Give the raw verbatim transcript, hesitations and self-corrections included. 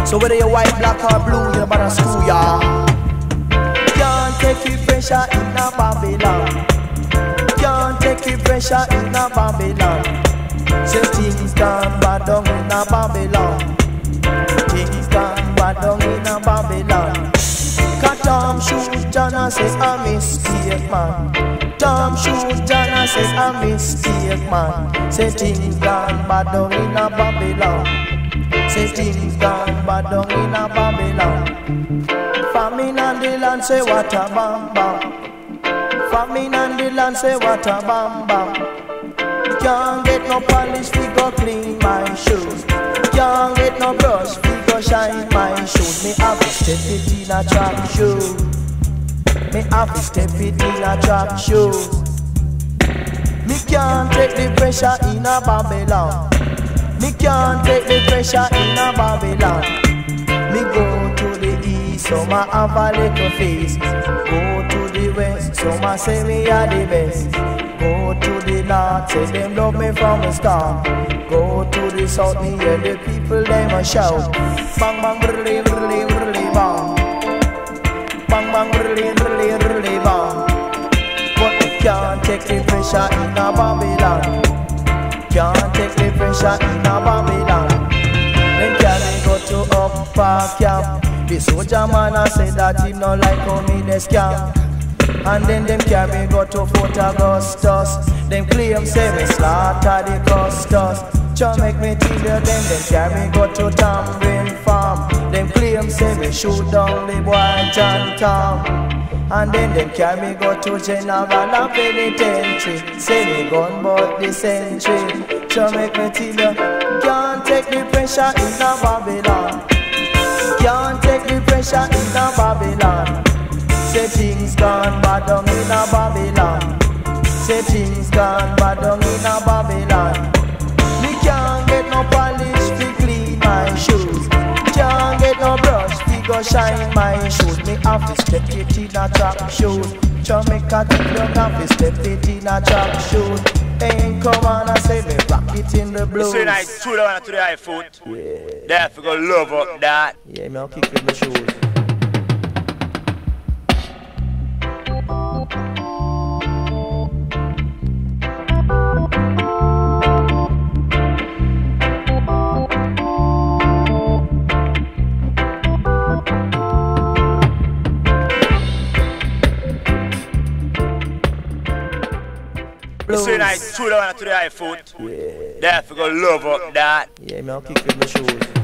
So whether you're white, black or blue, you're about to screw ya. Can't take the pressure in a Babylon. Can't take the pressure in a Babylon. Say things gone bad down in a Babylon. Things gone bad down in a Babylon. Cause Tom shoot John and says a mistake man. Tom shoot John and says a mistake man. Say things gone bad down in a Babylon. Say things gone bad down in a Babylon. Famine and the land say what a bam bam. Famine and the land say what a bam bam. Can't get no polish, we go clean my shoes. Can't get no brush, we go shine my shoes. Me have to step it in a track shoe. Me have to step it in a track shoe. Me can't take the pressure in a Babylon. Me can't take the pressure in a Babylon. Me go to the east, so ma have a little face. Go to the west, so ma say me are the best. Go to the north, say them love me from the start. Go to the south, me hear the people them a shout. Bang bang brrrly brrrly brrrly bang. Bang bang brrrly brrrly brrrly bang. But we can't take the pressure in a Babylon. Can't take the pressure in a Babylon. Then carry go to upper camp. The soldier man a say that he no like how me they scam. And then them carry go to Fort Augustus. Them claim say me slaughter the Custos. Just make me tell you them. Them carry go to Tambourine Farm. Them claim say me shoot down the boy John Tom. And then them carry go to General and Penitentiary. Say me gun but the century. Just make me tell you, can't take the pressure in a Babylon. Can't take the pressure in a Babylon. Say things gone bad down in a Babylon. Say things gone bad down in a Babylon. Me can't get no polish to clean my shoes. Can't get no brush to go shine my shoes. Me have to step it in a track shoes. Jamaica till you have to step it in a track shoes. Ain't come on and say me rock it in the blues. You see nice true down to the high foot. Yeah. Therefore go love up that. Yeah, me I'll kick with my shoes. You see nice true down to the high foot. Yeah. Therefore go love up that. Yeah, me I'll kick with my shoes.